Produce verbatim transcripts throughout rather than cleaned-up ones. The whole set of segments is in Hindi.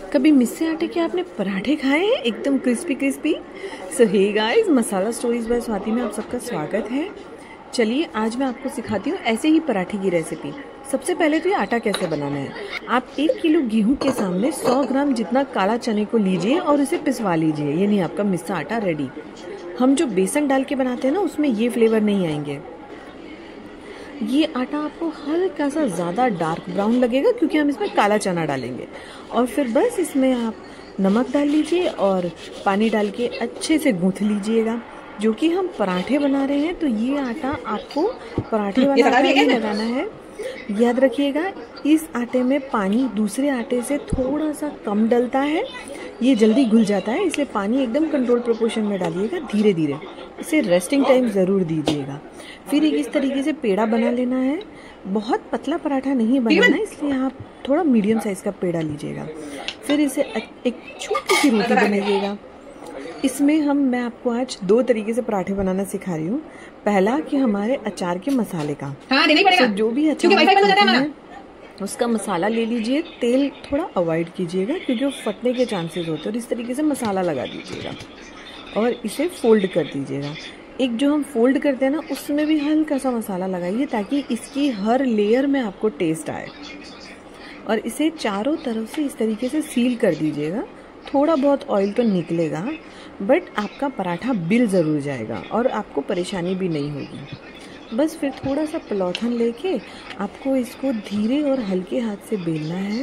कभी मिस्से आटे के आपने पराठे खाए हैं एकदम crispy crispy? So hey guys, masala stories by Swati में आप सबका स्वागत है। चलिए आज मैं आपको सिखाती हूँ ऐसे ही पराठे की रेसिपी। सबसे पहले तो ये आटा कैसे बनाना है। आप एक किलो गेहूं के सामने सौ ग्राम जितना काला चने को लीजिए और उसे पिसवा लीजिए। ये नहीं आपका मिस्सा आटा रेडी। हम जो बेसन डाल के बनाते हैं ना, उसमें ये फ्लेवर नहीं आएंगे। ये आटा आपको हल्का सा ज़्यादा डार्क ब्राउन लगेगा क्योंकि हम इसमें काला चना डालेंगे। और फिर बस इसमें आप नमक डाल लीजिए और पानी डाल के अच्छे से गूँथ लीजिएगा। जो कि हम पराठे बना रहे हैं तो ये आटा आपको पराठे वाला आटा ही लगाना है। याद रखिएगा, इस आटे में पानी दूसरे आटे से थोड़ा सा कम डलता है। ये जल्दी घुल जाता है, इसलिए पानी एकदम कंट्रोल प्रोपोर्शन में डालिएगा। धीरे धीरे इसे रेस्टिंग टाइम ज़रूर दीजिएगा। फिर एक इस तरीके से पेड़ा बना लेना है। बहुत पतला पराठा नहीं बनाना, इसलिए आप थोड़ा मीडियम साइज़ का पेड़ा लीजिएगा। फिर इसे एक छोटी सी रोटी बनाइएगा। इसमें हम मैं आपको आज दो तरीके से पराठे बनाना सिखा रही हूँ। पहला कि हमारे अचार के मसाले का, हाँ, तो जो भी अचार उसका मसाला ले लीजिए। तेल थोड़ा अवॉइड कीजिएगा क्योंकि वो फटने के चांसेस होते हैं। और इस तरीके से मसाला लगा दीजिएगा और इसे फोल्ड कर दीजिएगा। एक जो हम फोल्ड करते हैं ना, उसमें भी हल्का सा मसाला लगाइए ताकि इसकी हर लेयर में आपको टेस्ट आए। और इसे चारों तरफ से इस तरीके से सील कर दीजिएगा। थोड़ा बहुत ऑयल तो निकलेगा, बट आपका पराठा बिल ज़रूर जाएगा और आपको परेशानी भी नहीं होगी। बस फिर थोड़ा सा पलौथन लेके आपको इसको धीरे और हल्के हाथ से बेलना है।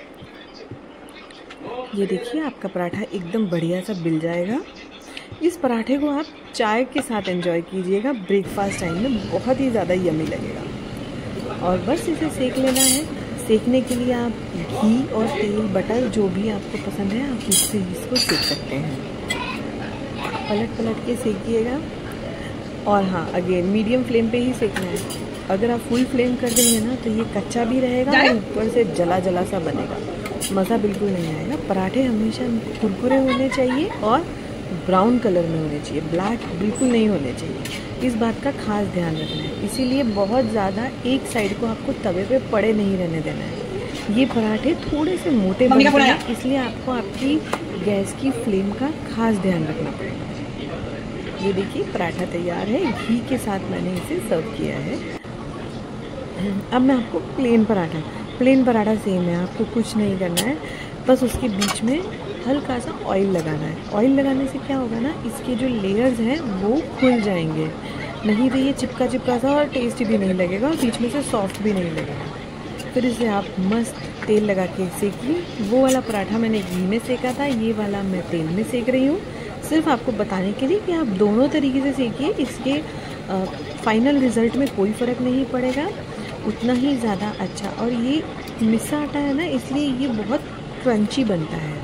ये देखिए, आपका पराठा एकदम बढ़िया सा बिल जाएगा। इस पराठे को आप चाय के साथ एंजॉय कीजिएगा। ब्रेकफास्ट टाइम में बहुत ही ज़्यादा यमी लगेगा। और बस इसे सेक लेना है। सेकने के लिए आप घी और तेल, बटर जो भी आपको पसंद है आप इससे इसको सेक सकते हैं। पलट पलट के सेकिएगा। और हाँ, अगेन मीडियम फ्लेम पे ही सेकना है। अगर आप फुल फ्लेम कर देंगे ना तो ये कच्चा भी रहेगा और ऊपर से जला जला सा बनेगा। मज़ा बिल्कुल नहीं आएगा। पराठे हमेशा कुरकुरे होने चाहिए और ब्राउन कलर में होने चाहिए, ब्लैक बिल्कुल नहीं होने चाहिए। इस बात का खास ध्यान रखना है। इसीलिए बहुत ज़्यादा एक साइड को आपको तवे पे पड़े नहीं रहने देना है। ये पराठे थोड़े से मोटे बनते हैं, इसलिए आपको आपकी गैस की फ्लेम का खास ध्यान रखना पड़ेगा। ये देखिए, पराठा तैयार है। घी के साथ मैंने इसे सर्व किया है। अब मैं आपको plain paratha plain paratha same है, आपको कुछ नहीं करना है। बस उसके बीच में हल्का सा ऑयल लगाना है। ऑयल लगाने से क्या होगा ना, इसके जो लेयर्स हैं वो खुल जाएंगे। नहीं तो ये चिपका चिपका सा और टेस्टी भी नहीं लगेगा और बीच में से सॉफ्ट भी नहीं लगेगा। फिर इसे आप मस्त तेल लगा के सेकिए। वो वाला पराठा मैंने घी में सेका था, ये वाला मैं तेल में सेक रही हूँ। सिर्फ आपको बताने के लिए कि आप दोनों तरीके से सेकिए। इसके आ, फाइनल रिज़ल्ट में कोई फ़र्क नहीं पड़ेगा, उतना ही ज़्यादा अच्छा। और ये मिस्सा आटा है ना, इसलिए ये बहुत क्रंची बनता है।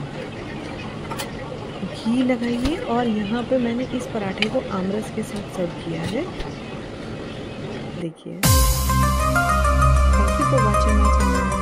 घी लगाइए। और यहाँ पे मैंने इस पराठे को आमरस के साथ सर्व किया है। देखिए। Thank you for watching my channel.